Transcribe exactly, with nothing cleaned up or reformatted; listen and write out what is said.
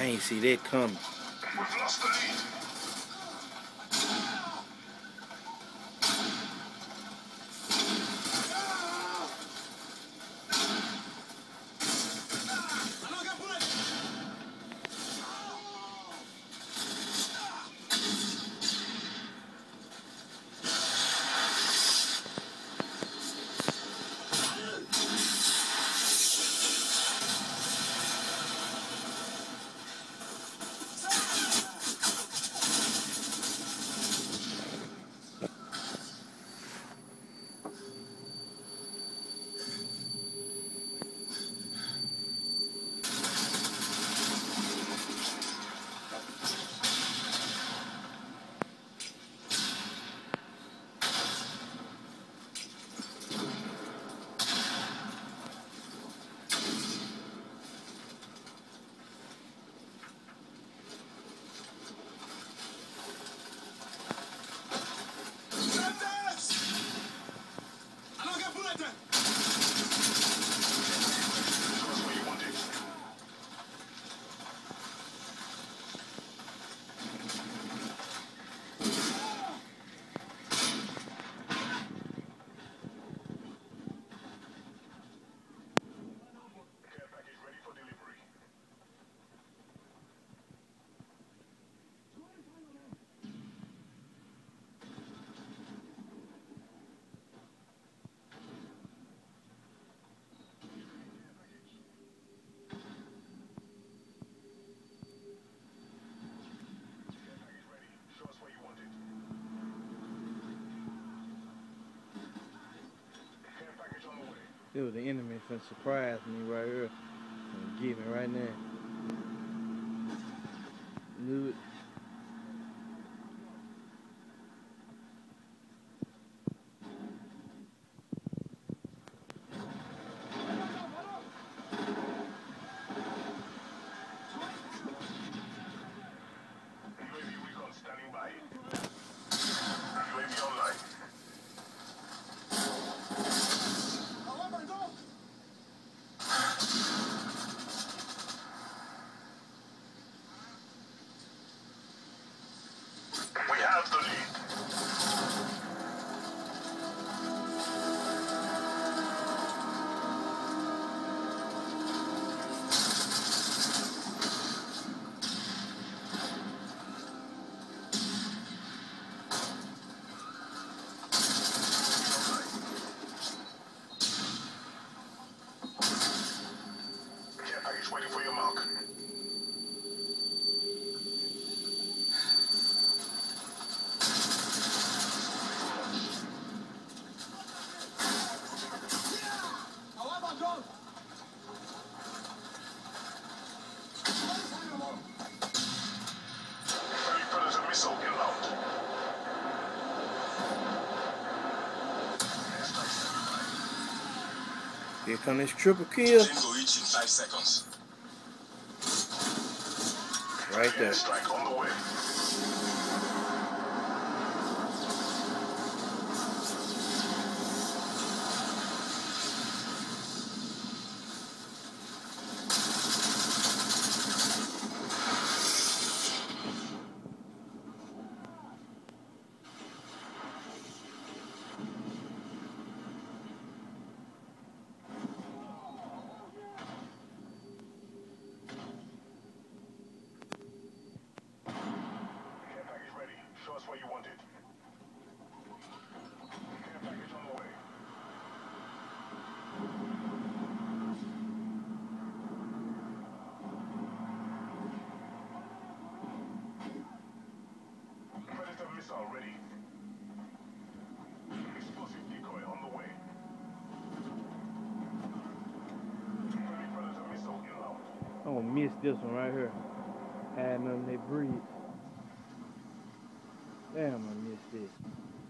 ain't see that coming. We've lost the lead. Dude, the enemy finna surprise me right here. Gonna get me right now. Knew it. Waiting for your mark. Predator missile inbound. Here come this triple kill. Plane will reach in five seconds. Right there. Strike on the way. Show us where you want it. Care package on the way. Predator missile ready. Explosive decoy on the way. Friendly Predator missile inbound. I'm gonna miss this one right here. Adding them they breathe. Damn, I missed it.